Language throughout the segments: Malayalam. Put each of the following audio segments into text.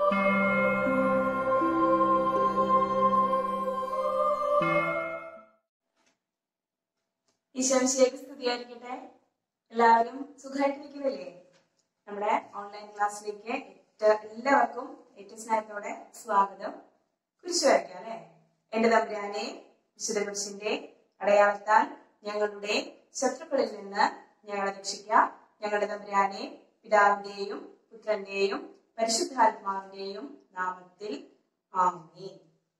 ഈശോമിശിഹായ്ക്ക് സ്തുതിയായിരിക്കട്ടെ. എല്ലാവരും സുഖമായിട്ടിരിക്കുന്നില്ലേ? നമ്മുടെ ഓൺലൈൻ ക്ലാസ്സിലേക്ക് എല്ലാവർക്കും ഏറ്റവും സ്നേഹത്തോടെ സ്വാഗതം. കുരിശ് വരയ്ക്കാം അല്ലെ. എന്റെ തമ്പുരാനെ, വിശുദ്ധ കുരിശിന്റെ അടയാളത്താൽ ഞങ്ങളുടെ ശത്രുക്കളിൽ നിന്ന് ഞങ്ങളെ രക്ഷിക്കാം. ഞങ്ങളുടെ തമ്പുരാനെ, പിതാവിന്റെയും പുത്രന്റെയും പരിശുദ്ധാത്മാവിന്റെയും നാമത്തിൽ ആമേൻ.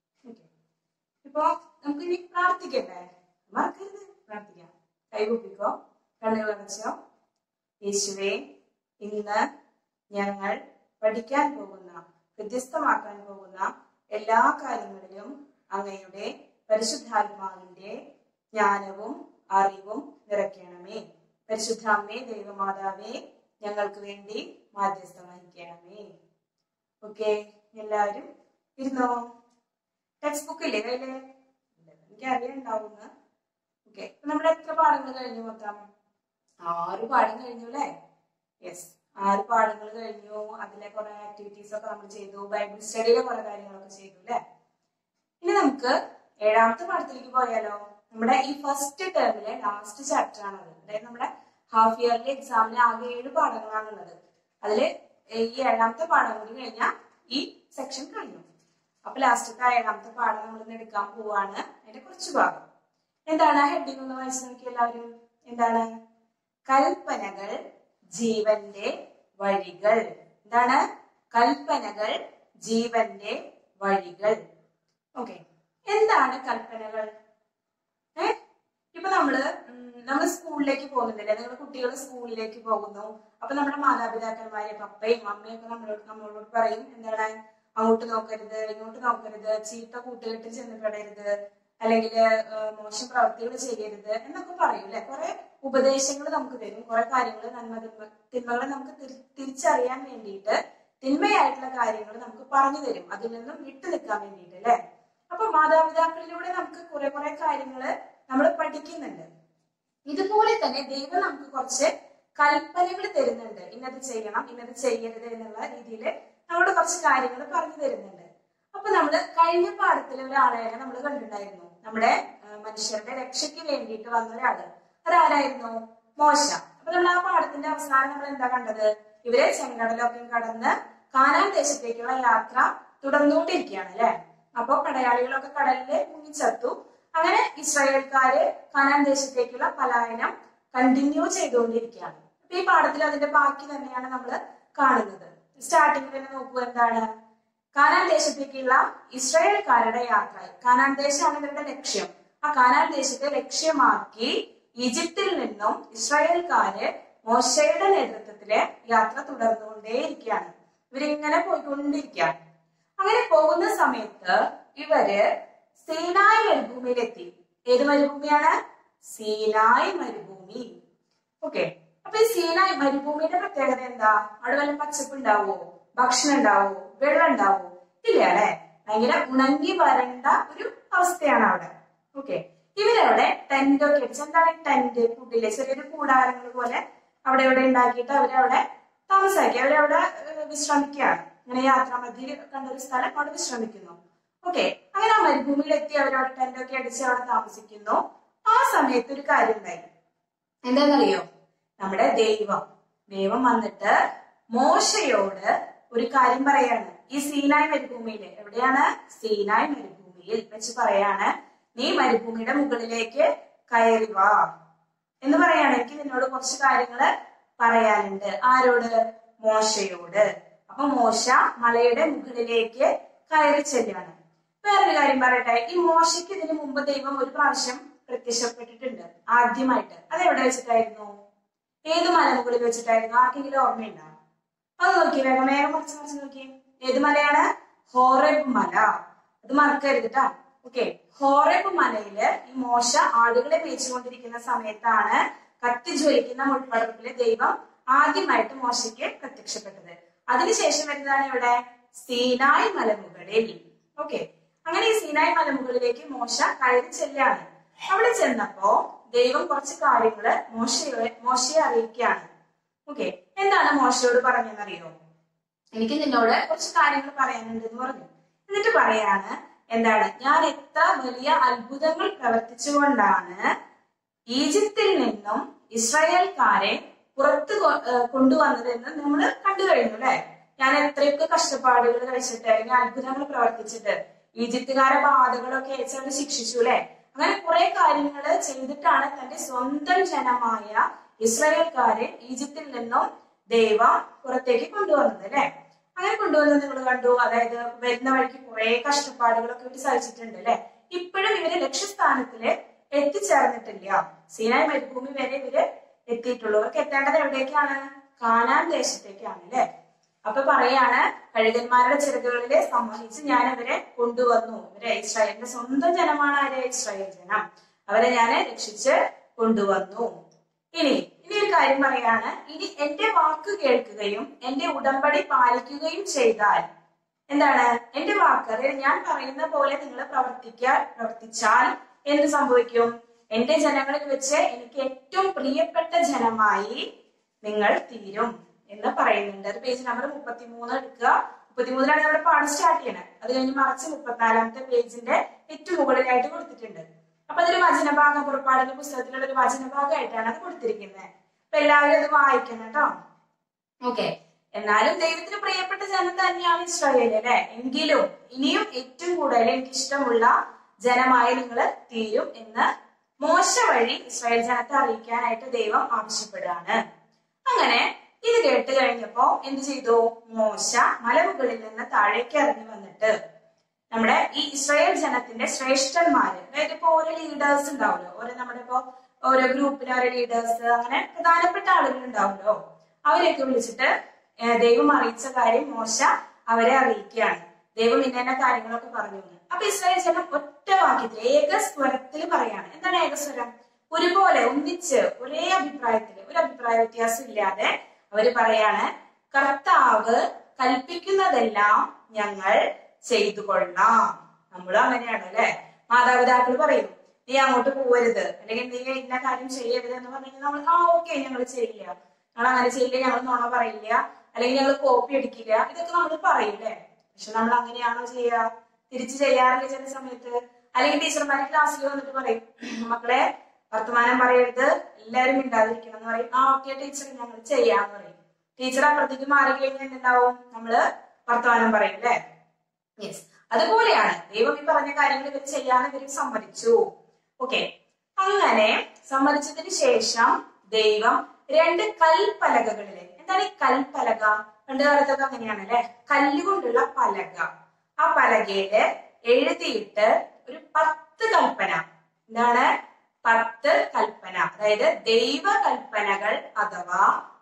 ഇപ്പൊ നമുക്ക് ഇനി പ്രാർത്ഥിക്കണ്ടേ? മറക്കരുത്, പ്രാർത്ഥിക്കാം. കൈകൂപ്പിക്കോ, കണ്ണുകൾ അടച്ചോ. യേശുവേ, ഇന്ന് ഞങ്ങൾ പഠിക്കാൻ പോകുന്ന, വ്യത്യസ്തമാക്കാൻ പോകുന്ന എല്ലാ കാര്യങ്ങളിലും അങ്ങയുടെ പരിശുദ്ധാത്മാവിന്റെ ജ്ഞാനവും അറിവും നിറയ്ക്കണമേ. പരിശുദ്ധ അമ്മേ, ദൈവമാതാവേ, ഞങ്ങൾക്ക് വേണ്ടി മാധ്യസ്ഥം വഹിക്കണമേ. ഓക്കെ, എല്ലാവരും ഇരുന്നോ. ടെക്സ്റ്റ് ബുക്ക് ഇല്ലേ കയ്യില്? എനിക്ക് അറിയാനുണ്ടാവുന്ന. ഓക്കെ, നമ്മൾ എത്ര പാഠങ്ങൾ കഴിഞ്ഞു? മൊത്തം 6 പാഠം കഴിഞ്ഞു അല്ലെ? യെസ്, 6 പാഠങ്ങൾ കഴിഞ്ഞു. അതിലെ കുറെ ആക്ടിവിറ്റീസ് ഒക്കെ നമ്മൾ ചെയ്തു. ബൈബിൾ സ്റ്റഡിയിലെ കുറെ കാര്യങ്ങളൊക്കെ ചെയ്തു അല്ലെ? ഇനി നമുക്ക് 7ാമത്തെ പാഠത്തിലേക്ക് പോയാലോ? നമ്മുടെ ഈ ഫസ്റ്റ് ടേമിലെ ലാസ്റ്റ് ചാപ്റ്റർ ആണത്. അതായത് നമ്മുടെ ഹാഫ് ഇയർലി എക്സാമിന് ആകെ 7 പാഠങ്ങളാണുള്ളത്. അതില് ഈ 7ാമത്തെ പാഠം കൂടി കഴിഞ്ഞാൽ ഈ സെക്ഷൻ കഴിഞ്ഞു. അപ്പൊ ലാസ്റ്റത്തെ 7ാമത്തെ പാഠം നമ്മൾ ഇന്ന് എടുക്കാൻ പോവാണ്. അതിന്റെ കുറച്ച് ഭാഗം എന്താണ്? ഹെഡിങ് ഒന്ന് വായിച്ചു നോക്കി എല്ലാവരും. എന്താണ്? കൽപ്പനകൾ ജീവന്റെ വഴികൾ. എന്താണ്? കൽപ്പനകൾ ജീവന്റെ വഴികൾ. ഓക്കെ, എന്താണ് കൽപ്പനകൾ? ഇപ്പൊ നമ്മൾ സ്കൂളിലേക്ക് പോകുന്നില്ലേ? നിങ്ങൾ കുട്ടികൾ സ്കൂളിലേക്ക് പോകുന്നു. അപ്പൊ നമ്മുടെ മാതാപിതാക്കന്മാരെ, പപ്പയും അമ്മയും ഒക്കെ നമ്മളോട് പറയും, എന്താണ്? അങ്ങോട്ട് നോക്കരുത്, ഇങ്ങോട്ട് നോക്കരുത്, ചീത്ത കൂട്ടുകെട്ടിൽ ചെന്നപ്പെടരുത്, അല്ലെങ്കിൽ മോശം പ്രവൃത്തികൾ ചെയ്യരുത് എന്നൊക്കെ പറയും അല്ലെ? കുറെ ഉപദേശങ്ങൾ നമുക്ക് തരും. കുറെ കാര്യങ്ങൾ, തിന്മകളെ നമുക്ക് തിരിച്ചറിയാൻ വേണ്ടിയിട്ട് തിന്മയായിട്ടുള്ള കാര്യങ്ങൾ നമുക്ക് പറഞ്ഞു തരും, അതിൽ നിന്നും വിട്ടു നിൽക്കാൻ വേണ്ടിയിട്ട് അല്ലെ? അപ്പൊ മാതാപിതാക്കളിലൂടെ നമുക്ക് കുറെ കാര്യങ്ങള് നമ്മൾ പഠിക്കുന്നുണ്ട്. ഇതുപോലെ തന്നെ ദൈവം നമുക്ക് കുറച്ച് കൽപ്പനകൾ തരുന്നുണ്ട്. ഇന്നത് ചെയ്യണം, ഇന്നത് ചെയ്യരുത് എന്നുള്ള രീതിയിൽ നമ്മളോട് കുറച്ച് കാര്യങ്ങൾ പറഞ്ഞു തരുന്നുണ്ട്. അപ്പൊ നമ്മള് കഴിഞ്ഞ പാഠത്തിലെ ഒരാളെ നമ്മൾ കണ്ടിട്ടുണ്ടായിരുന്നു. നമ്മുടെ മനുഷ്യരുടെ രക്ഷയ്ക്ക് വേണ്ടിയിട്ട് വന്ന ഒരാള്. അതാരായിരുന്നു? മോശ. അപ്പൊ നമ്മൾ ആ പാഠത്തിന്റെ അവസാനം നമ്മൾ എന്താ കണ്ടത്? ഇവരെ ചെങ്കടലൊക്കെ കടന്ന് കാനാൻ ദേശത്തേക്കുള്ള യാത്ര തുടർന്നുകൊണ്ടിരിക്കുകയാണ് അല്ലെ? അപ്പൊ പടയാളികളൊക്കെ കടലില് മുങ്ങിച്ചത്തു. അങ്ങനെ ഇസ്രായേൽക്കാര് കാനാൻ ദേശത്തേക്കുള്ള പലായനം കണ്ടിന്യൂ ചെയ്തുകൊണ്ടിരിക്കുകയാണ്. അപ്പൊ ഈ പാഠത്തിൽ അതിന്റെ ബാക്കി തന്നെയാണ് നമ്മൾ കാണുന്നത്. സ്റ്റാർട്ടിങ്ങിൽ തന്നെ നോക്കൂ, എന്താണ്? കാനാൻ ദേശത്തേക്കുള്ള ഇസ്രായേൽക്കാരുടെ യാത്ര. കാനാൻ ദേശമാണ് ഇവരുടെ ലക്ഷ്യം. ആ കാനാൻ ദേശത്തെ ലക്ഷ്യമാക്കി ഈജിപ്തിൽ നിന്നും ഇസ്രായേൽക്കാര് മോശയുടെ നേതൃത്വത്തില് യാത്ര തുടർന്നുകൊണ്ടേയിരിക്കുകയാണ്. ഇവരിങ്ങനെ പോയിക്കൊണ്ടിരിക്കുകയാണ്. അങ്ങനെ പോകുന്ന സമയത്ത് ഇവര് സീനായ് മരുഭൂമിയിലെത്തി. ഏത് മരുഭൂമിയാണ്? സീനായ് മരുഭൂമി. ഓക്കെ, അപ്പൊ ഈ സീനായ് മരുഭൂമിയുടെ പ്രത്യേകത എന്താ? അവിടെ വല്ല പച്ചപ്പ് ഉണ്ടാവോ? ഭക്ഷണം ഉണ്ടാവോ? വെള്ളം ഉണ്ടാവോ? ഇല്ല അല്ലെ? ഭയങ്കര ഉണങ്ങി വരണ്ട ഒരു അവസ്ഥയാണ് അവിടെ. ഓക്കെ, ഇവരവിടെ ടെന്റ് ഒക്കെ അടിച്ച്, എന്താണ് ടെന്റ്? കൂട്ടിലെ ചെറിയൊരു കൂടാരങ്ങൾ പോലെ അവിടെ ഇവിടെ ഉണ്ടാക്കിയിട്ട് അവരവിടെ താമസാക്കി. അവരവിടെ വിശ്രമിക്കുകയാണ്. അങ്ങനെ യാത്രാമധ്യേ കണ്ടൊരു സ്ഥലം, അവിടെ വിശ്രമിക്കുന്നു. ഓക്കെ, അങ്ങനെ ആ മരുഭൂമിയിലെത്തി അവരവിടെ ടെന്റ് ഒക്കെ അടിച്ച് അവിടെ താമസിക്കുന്നു. ആ സമയത്ത് ഒരു കാര്യം ഉണ്ടായി. എന്താണെന്നറിയോ? നമ്മുടെ ദൈവം വന്നിട്ട് മോശയോട് ഒരു കാര്യം പറയാണ്. ഈ സീനായ് മരുഭൂമിയില്, എവിടെയാണ്? സീനായ് മരുഭൂമിയിൽ വെച്ച് പറയാണ്, നീ മരുഭൂമിയുടെ മുകളിലേക്ക് കയറി വാ എന്ന് പറയാണ്. എനിക്ക് നിന്നോട് കുറച്ച് കാര്യങ്ങള് പറയാനുണ്ട്. ആരോട്? മോശയോട്. അപ്പൊ മോശ മലയുടെ മുകളിലേക്ക് കയറി ചെല്ലാണ്. വേറൊരു കാര്യം പറയട്ടെ, ഈ മോശയ്ക്ക് ഇതിനു മുമ്പ് ദൈവം ഒരു പ്രാവശ്യം പ്രത്യക്ഷപ്പെട്ടിട്ടുണ്ട് ആദ്യമായിട്ട്. അതെവിടെ വെച്ചിട്ടായിരുന്നു? ഏത് മലമുകളിൽ വെച്ചിട്ടായിരുന്നു? ആർക്കെങ്കിലും ഓർമ്മയുണ്ടോ? അത് നോക്കി, വേഗം മറിച്ച് നോക്കി. ഏത് മലയാണ്? ഹോറേബ് മല. അത് മറക്കരുത് കേട്ടോ. ഓക്കെ, ഹോറേബ് മലയില് ഈ മോശ ആടുകളെ മേയിച്ചുകൊണ്ടിരിക്കുന്ന സമയത്താണ് കത്തിജ്വലിക്കുന്ന മുൾപ്പടർപ്പില് ദൈവം ആദ്യമായിട്ട് മോശയ്ക്ക് പ്രത്യക്ഷപ്പെട്ടത്. അതിനുശേഷം വരുന്നതാണ് ഇവിടെ സീനായ് മലമുകളിൽ. ഓക്കെ, അങ്ങനെ ഈ സീനായ് മലമുകളിലേക്ക് മോശ കയറി ചെല്ലാണ്. അവിടെ ചെന്നപ്പോ ദൈവം കുറച്ച് കാര്യങ്ങള് മോശയെ അറിയിക്കുകയാണ്. ഓക്കെ, എന്താണ് മോശയോട് പറഞ്ഞെന്നറിയോ? എനിക്ക് നിന്നോട് കുറച്ച് കാര്യങ്ങൾ പറയാനുണ്ട് എന്ന് പറഞ്ഞു. എന്നിട്ട് പറയാണ് എന്താണ്, ഞാൻ എത്ര വലിയ അത്ഭുതങ്ങൾ പ്രവർത്തിച്ചുകൊണ്ടാണ് ഈജിപ്തിൽ നിന്നും ഇസ്രായേൽക്കാരെ പുറത്ത് കൊണ്ടുവന്നത് എന്ന് നമ്മൾ കണ്ടു കഴിഞ്ഞു അല്ലെ. ഞാൻ എത്രയൊക്കെ കഷ്ടപ്പാടുകൾ കഴിച്ചിട്ട് അല്ലെങ്കിൽ അത്ഭുതങ്ങൾ പ്രവർത്തിച്ചിട്ട് ഈജിപ്തുകാരെ ബാധകളൊക്കെ അയച്ച് അവർ ശിക്ഷിച്ചു അല്ലെ. അങ്ങനെ കുറെ കാര്യങ്ങൾ ചെയ്തിട്ടാണ് തന്റെ സ്വന്തം ജനമായ ഇസ്രായേൽക്കാരെ ഈജിപ്തിൽ നിന്നും ദൈവം പുറത്തേക്ക് കൊണ്ടുവന്നത് അല്ലെ. അങ്ങനെ കൊണ്ടുവന്നത് നിങ്ങൾ കണ്ടു. അതായത് വരുന്ന വഴിക്ക് കുറെ കഷ്ടപ്പാടുകളൊക്കെ ഇവർ സഹിച്ചിട്ടുണ്ട് അല്ലെ. ഇപ്പോഴും ഇവര് ലക്ഷ്യസ്ഥാനത്തില് എത്തിച്ചേർന്നിട്ടില്ല. സീനായ് മരുഭൂമി വരെ ഇവര് എത്തിയിട്ടുള്ളൂ. അവർക്ക് എത്തേണ്ടത് എവിടേക്കാണ്? കാനാൻ ദേശത്തേക്കാണ് അല്ലെ. അപ്പൊ പറയാണ്, കഴുകന്മാരുടെ ചിറകുകളിലെ സമ്മോഹിച്ച് ഞാൻ ഇവരെ കൊണ്ടുവന്നു. ഇവരെ ഇസ്രായേലിന്റെ സ്വന്തം ജനമാണ് ആര്? ഇസ്രായേൽ ജനം. അവരെ ഞാൻ രക്ഷിച്ച് കൊണ്ടുവന്നു. ഇനി ഒരു കാര്യം പറയാണ്, ഇനി എന്റെ വാക്ക് കേൾക്കുകയും എന്റെ ഉടമ്പടി പാലിക്കുകയും ചെയ്താൽ എന്താണ്? എന്റെ വാക്ക്, അതായത് ഞാൻ പറയുന്ന പോലെ നിങ്ങൾ പ്രവർത്തിച്ചാൽ എന്ത് സംഭവിക്കും? എന്റെ ജനങ്ങളിൽ വെച്ച് എനിക്ക് ഏറ്റവും പ്രിയപ്പെട്ട ജനമായി നിങ്ങൾ തീരും എന്ന് പറയുന്നുണ്ട്. അത് പേജ് നമ്പർ 33 എടുക്കുക. 33ലാണ് നമ്മുടെ പാഠം സ്റ്റാർട്ട് ചെയ്യണത്. അത് കഴിഞ്ഞ് മറിച്ച് 34ാമത്തെ പേജിന്റെ ഏറ്റവും മുകളിലായിട്ട് കൊടുത്തിട്ടുണ്ട്. അപ്പൊ അതൊരു വചനഭാഗം, പുറപ്പാടിന്റെ പുസ്തകത്തിലുള്ള ഒരു വചനഭാഗമായിട്ടാണ് അത് കൊടുത്തിരിക്കുന്നത്. അപ്പൊ എല്ലാവരും അത് വായിക്കണം കേട്ടോ. ഓക്കെ. എന്നാലും ദൈവത്തിന് പ്രിയപ്പെട്ട ജനം തന്നെയാണ് ഇസ്രായേൽ അല്ലെ. എങ്കിലും ഇനിയും ഏറ്റവും കൂടുതൽ എനിക്ക് ഇഷ്ടമുള്ള ജനമായി നിങ്ങൾ തീരും എന്ന് മോശ വഴി ഇസ്രായേൽ ജനത്തെ അറിയിക്കാനായിട്ട് ദൈവം ആവശ്യപ്പെടുകയാണ്. അങ്ങനെ ഇത് കേട്ട് കഴിഞ്ഞപ്പോ എന്ത് ചെയ്തു? മോശ മലമുകളിൽ നിന്ന് താഴേക്ക് ഇറങ്ങി വന്നിട്ട് നമ്മുടെ ഈ ഇസ്രായേൽ ജനത്തിന്റെ ശ്രേഷ്ഠന്മാര്, അതായത് ഇപ്പൊ ഓരോ ലീഡേഴ്സ് ഉണ്ടാവുമല്ലോ, നമ്മുടെ ഇപ്പോ ഓരോ ഗ്രൂപ്പിലെ ഓരോ ലീഡേഴ്സ്, അങ്ങനെ പ്രധാനപ്പെട്ട ആളുകൾ ഉണ്ടാവുമല്ലോ, അവരെയൊക്കെ വിളിച്ചിട്ട് ദൈവം അറിയിച്ച കാര്യം മോശ അവരെ അറിയിക്കുകയാണ്. ദൈവം ഇന്ന കാര്യങ്ങളൊക്കെ പറഞ്ഞു. അപ്പൊ ഇസ്രായേൽ ജനം ഒറ്റ വാക്യത്തിൽ ഏകസ്വരത്തിൽ പറയാണ്. എന്താണ് ഏകസ്വരം? ഒരുപോലെ ഒന്നിച്ച് ഒരേ അഭിപ്രായത്തിൽ, ഒരു അഭിപ്രായ വ്യത്യാസം ഇല്ലാതെ അവര് പറയാണ്, കർത്താവ് കൽപ്പിക്കുന്നതെല്ലാം ഞങ്ങൾ ചെയ്തു കൊള്ളാം. നമ്മളും അങ്ങനെയാണ് അല്ലെ. മാതാപിതാക്കൾ പറയും നീ അങ്ങോട്ട് പോവരുത്, അല്ലെങ്കിൽ നീ ഇന്ന കാര്യം ചെയ്യരുത് എന്ന് പറഞ്ഞു നമ്മൾ ഓക്കെ ഞങ്ങൾ ചെയ്യില്ല, ഞങ്ങൾ അങ്ങനെ ചെയ്യില്ല, ഞങ്ങൾ നുണ പറയില്ല, അല്ലെങ്കിൽ ഞങ്ങൾ കോപ്പി അടിക്കില്ല, ഇതൊക്കെ നമ്മൾ പറയില്ലേ. പക്ഷെ നമ്മൾ അങ്ങനെയാണോ ചെയ്യുക? തിരിച്ചു ചെയ്യാറില്ല ചില സമയത്ത്. അല്ലെങ്കിൽ ടീച്ചർമാര് ക്ലാസ്സിൽ വന്നിട്ട് പറയും, മക്കളെ വർത്തമാനം പറയരുത്, എല്ലാവരും മിണ്ടാതിരിക്കണം എന്ന് പറയും. ഓക്കെ ടീച്ചർ ഞങ്ങൾ ചെയ്യാന്ന് പറയും. ടീച്ചർ അപ്പുറത്തേക്ക് മാറി കഴിഞ്ഞാൽ എന്തുണ്ടാവും? നമ്മള് വർത്തമാനം പറയും അല്ലെ. യെസ്, അതുപോലെയാണ് ദൈവം ഈ പറഞ്ഞ കാര്യങ്ങൾ ഇവർ ചെയ്യാൻ ഇവർ സമ്മതിച്ചു. ഓക്കെ. അങ്ങനെ സമ്മതിച്ചതിന് ശേഷം ദൈവം 2 കൽപ്പലകകളിലെ, എന്താണ് ഈ കൽപ്പലക? പണ്ട് കാലത്തൊക്കെ അങ്ങനെയാണ് അല്ലെ, കല്ലുകൊണ്ടുള്ള പലക. ആ പലകയില് എഴുതിയിട്ട് ഒരു 10 കൽപ്പന, എന്താണ് 10 കൽപ്പന, അതായത് ദൈവ കൽപ്പനകൾ അഥവാ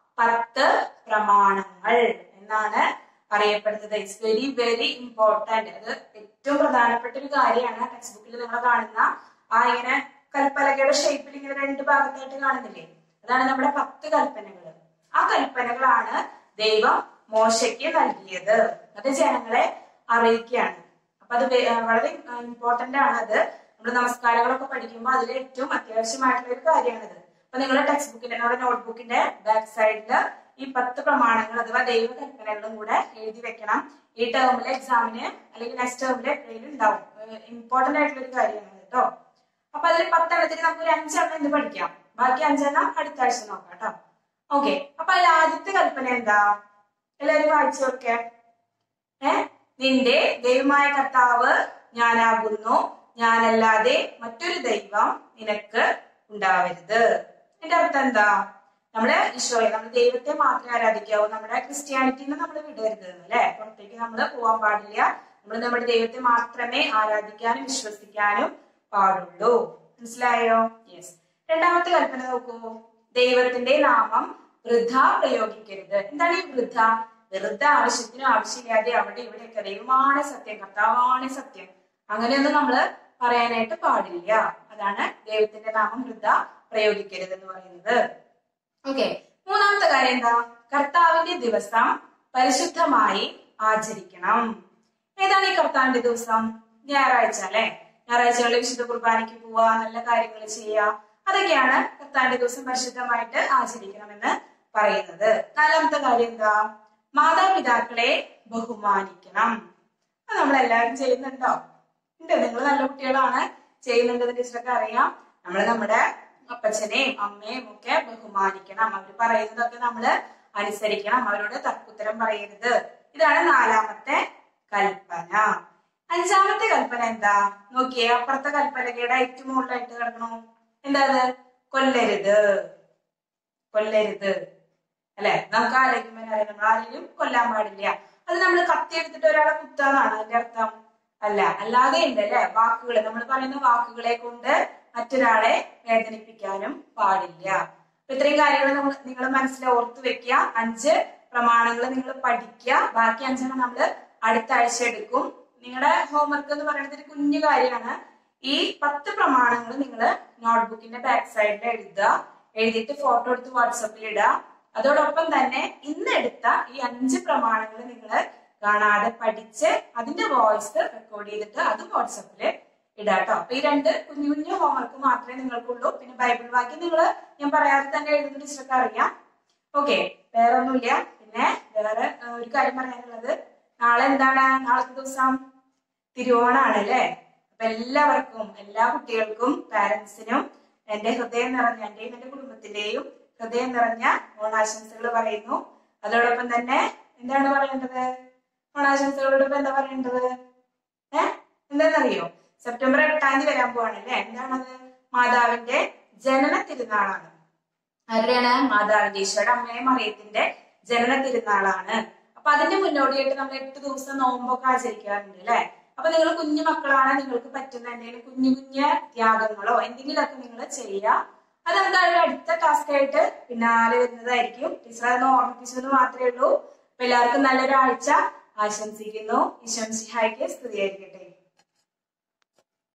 10 പ്രമാണങ്ങൾ എന്നാണ് അറിയപ്പെടുന്നത്. It's very very important. അത് ഏറ്റവും പ്രധാനപ്പെട്ട ഒരു കാര്യമാണ്. ടെക്സ്റ്റ് ബുക്കിൽ നിങ്ങൾ കാണുന്ന ആ ഇങ്ങനെ കൽപ്പലകയുടെ ഷേപ്പിൽ ഇങ്ങനെ 2 ഭാഗത്തായിട്ട് കാണുന്നില്ലേ, അതാണ് നമ്മുടെ 10 കൽപ്പനകൾ. ആ കൽപ്പനകളാണ് ദൈവം മോശയ്ക്ക് നൽകിയത്. അത് ജനങ്ങളെ അറിയിക്കുകയാണ്. അപ്പൊ അത് വളരെ ഇമ്പോർട്ടന്റ് ആണ്. അത് നമ്മൾ നമസ്കാരങ്ങളൊക്കെ പഠിക്കുമ്പോൾ അതിൽ ഏറ്റവും അത്യാവശ്യമായിട്ടുള്ള ഒരു കാര്യമാണിത്. അപ്പൊ നിങ്ങളുടെ ടെക്സ്റ്റ് ബുക്കിന്റെ, നമ്മുടെ നോട്ട്ബുക്കിന്റെ ബാക്ക് സൈഡില് ഈ 10 പ്രമാണങ്ങൾ അഥവാ ദൈവ കൽപ്പനകളും കൂടെ എഴുതി വെക്കണം. ഈ ടേമിലെ എക്സാമിന് അല്ലെങ്കിൽ നെക്സ്റ്റ് ടേമിലെ എപ്പോഴും ഉണ്ടാവും. ഇമ്പോർട്ടന്റ് ആയിട്ടുള്ള ഒരു കാര്യമാണ് കേട്ടോ. അപ്പൊ അതിൽ 10 എണ്ണത്തിന് നമുക്ക് ഒരു 5 എണ്ണം ഇന്ന് പഠിക്കാം, ബാക്കി 5 എണ്ണം അടുത്ത ആഴ്ച നോക്കാം കേട്ടോ. ഓക്കെ. അപ്പൊ അതിൽ ആദ്യത്തെ കൽപ്പന എന്താ? എല്ലാവരും വായിച്ചു നോക്കേ. നിന്റെ ദൈവമായ കർത്താവ് ഞാനാകുന്നു, ഞാനല്ലാതെ മറ്റൊരു ദൈവം നിനക്ക് ഉണ്ടാവരുത്. എന്റെ അർത്ഥം എന്താ? നമ്മള് ഈശോയെ, നമ്മൾ ദൈവത്തെ മാത്രമേ ആരാധിക്കാവൂ. നമ്മുടെ ക്രിസ്ത്യാനിറ്റിനെ നമ്മൾ വിടരുത് അല്ലെ. പുറത്തേക്ക് നമ്മൾ പോകാൻ പാടില്ല. നമ്മൾ നമ്മുടെ ദൈവത്തെ മാത്രമേ ആരാധിക്കാനും വിശ്വസിക്കാനും പാടുള്ളൂ. മനസ്സിലായോ? യെസ്. രണ്ടാമത്തെ കൽപ്പന നോക്കൂ. ദൈവത്തിന്റെ നാമം വൃഥ പ്രയോഗിക്കരുത്. എന്താണ് ഈ വൃഥ? വെറുതെ ആവശ്യത്തിനും ആവശ്യമില്ലാതെ അവിടെ ഇവിടെയൊക്കെ ദൈവമാണ് സത്യം, കർത്താവാണ് സത്യം, അങ്ങനെയൊന്നും നമ്മള് പറയാനായിട്ട് പാടില്ല. അതാണ് ദൈവത്തിന്റെ നാമം വൃഥ പ്രയോഗിക്കരുത് എന്ന് പറയുന്നത്. ഓക്കെ. മൂന്നാമത്തെ കാര്യം എന്താ? കർത്താവിന്റെ ദിവസം പരിശുദ്ധമായി ആചരിക്കണം. ഏതാണ് ഈ കർത്താവിന്റെ ദിവസം? ഞായറാഴ്ച അല്ലെ. ഞായറാഴ്ചകളിൽ വിശുദ്ധ കുർബാനയ്ക്ക് പോവുക, നല്ല കാര്യങ്ങൾ ചെയ്യുക, അതൊക്കെയാണ് കർത്താവിന്റെ ദിവസം പരിശുദ്ധമായിട്ട് ആചരിക്കണമെന്ന് പറയുന്നത്. നാലാമത്തെ കാര്യം എന്താ? മാതാപിതാക്കളെ ബഹുമാനിക്കണം. അത് നമ്മളെല്ലാവരും ചെയ്യുന്നുണ്ടോ? ഉണ്ട്. നിങ്ങൾ നല്ല കുട്ടികളാണ്, ചെയ്യുന്നുണ്ടെന്ന് ടീച്ചറൊക്കെ അറിയാം. നമ്മൾ നമ്മുടെ അപ്പച്ചനെയും അമ്മയും ഒക്കെ ബഹുമാനിക്കണം. അവർ പറയുന്നതൊക്കെ നമ്മൾ അനുസരിക്കണം. അവരോട് തർക്കുത്തരം പറയരുത്. ഇതാണ് 4ാമത്തെ കൽപ്പന. 5ാമത്തെ കൽപ്പന എന്താ നോക്കിയേ? അപ്പുറത്തെ കൽപ്പനയുടെ ഏറ്റവും മുകളിലായിട്ട് കിടക്കണു. എന്താ അത്? കൊല്ലരുത്. കൊല്ലരുത് അല്ലെ? നമുക്ക് ആലോചിക്കുമ്പോൾ അറിയാം, നമ്മൾ ആരെയും കൊല്ലാൻ പാടില്ല. അത് നമ്മൾ കത്തി എടുത്തിട്ട് ഒരാളെ കുത്താന്നാണ് അതിന്റെ അർത്ഥം? അല്ല. അല്ലാതെ ഉണ്ട് അല്ലെ? വാക്കുകൾ, നമ്മൾ പറയുന്ന വാക്കുകളെ കൊണ്ട് മറ്റൊരാളെ വേദനിപ്പിക്കാനും പാടില്ല. ഇത്രയും കാര്യങ്ങൾ നിങ്ങൾ മനസ്സിൽ ഓർത്തു വെക്കുക. 5 പ്രമാണങ്ങൾ നിങ്ങൾ പഠിക്കുക. ബാക്കി 5 നമ്മൾ അടുത്ത ആഴ്ച എടുക്കും. നിങ്ങളുടെ ഹോംവർക്ക് എന്ന് പറയുന്നത് ഒരു കുഞ്ഞു കാര്യമാണ്. ഈ 10 പ്രമാണങ്ങൾ നിങ്ങൾ നോട്ട്ബുക്കിന്റെ ബാക്ക് സൈഡിൽ എഴുതുക. എഴുതിയിട്ട് ഫോട്ടോ എടുത്ത് വാട്സപ്പിൽ ഇടുക. അതോടൊപ്പം തന്നെ ഇന്ന് എടുത്ത ഈ 5 പ്രമാണങ്ങൾ നിങ്ങൾ കാണാതെ പഠിച്ച് അതിന്റെ വോയിസ് റെക്കോർഡ് ചെയ്തിട്ട് അത് വാട്സപ്പില് ഇടാട്ടോ. അപ്പൊ ഈ 2 കുഞ്ഞു കുഞ്ഞു ഹോംവർക്ക് മാത്രമേ നിങ്ങൾക്കുള്ളൂ. പിന്നെ ബൈബിൾ വാക്യം നിങ്ങൾ ഞാൻ പറയാതെ തന്നെ എഴുതുന്ന ടീച്ചർക്ക് അറിയാം. ഓക്കെ, വേറെ ഒന്നുമില്ല. പിന്നെ വേറെ ഒരു കാര്യം പറയാനുള്ളത്, നാളെ എന്താണ്? നാളത്തെ ദിവസം തിരുവോണാണ് അല്ലെ? അപ്പൊ എല്ലാവർക്കും, എല്ലാ കുട്ടികൾക്കും, പാരന്റ്സിനും എന്റെ ഹൃദയം നിറഞ്ഞ, എന്റെയും എന്റെ കുടുംബത്തിന്റെയും ഹൃദയം നിറഞ്ഞ ഓണാശംസകൾ പറയുന്നു. അതോടൊപ്പം തന്നെ എന്താണ് പറയേണ്ടത്? ഓണാശംസകളോടൊപ്പം എന്താ പറയേണ്ടത്? എന്താണെന്നറിയോ? സെപ്റ്റംബർ 8-ാം തീയതി വരാൻ പോവാണ് അല്ലെ? എന്താണത്? മാതാവിന്റെ ജനന തിരുനാളാണ്. ആരുടെയാണ്? മാതാവിന്റെ, ഈശോയുടെ അമ്മയെ മറിയത്തിന്റെ ജനന തിരുനാളാണ്. അപ്പൊ അതിന്റെ മുന്നോടിയായിട്ട് നമ്മൾ 8 ദിവസം നോമ്പൊക്കെ ആചരിക്കാറുണ്ട് അല്ലെ? അപ്പൊ നിങ്ങൾ കുഞ്ഞു മക്കളാണ്, നിങ്ങൾക്ക് പറ്റുന്ന എന്തെങ്കിലും കുഞ്ഞു കുഞ്ഞു ത്യാഗങ്ങളോ എന്തെങ്കിലുമൊക്കെ നിങ്ങൾ ചെയ്യുക. അത് നമുക്ക് അടുത്ത ടാസ്ക് ആയിട്ട് പിന്നാലെ വരുന്നതായിരിക്കും. ടീച്ചർ അതൊന്ന് ഓർമ്മിപ്പിച്ചെന്ന് മാത്രമേ ഉള്ളൂ. അപ്പൊ എല്ലാവർക്കും നല്ലൊരു ആഴ്ച ആശംസിക്കുന്നു. ഈശോ മിശിഹായ്ക്ക് സ്തുതിയായിരിക്കട്ടെ.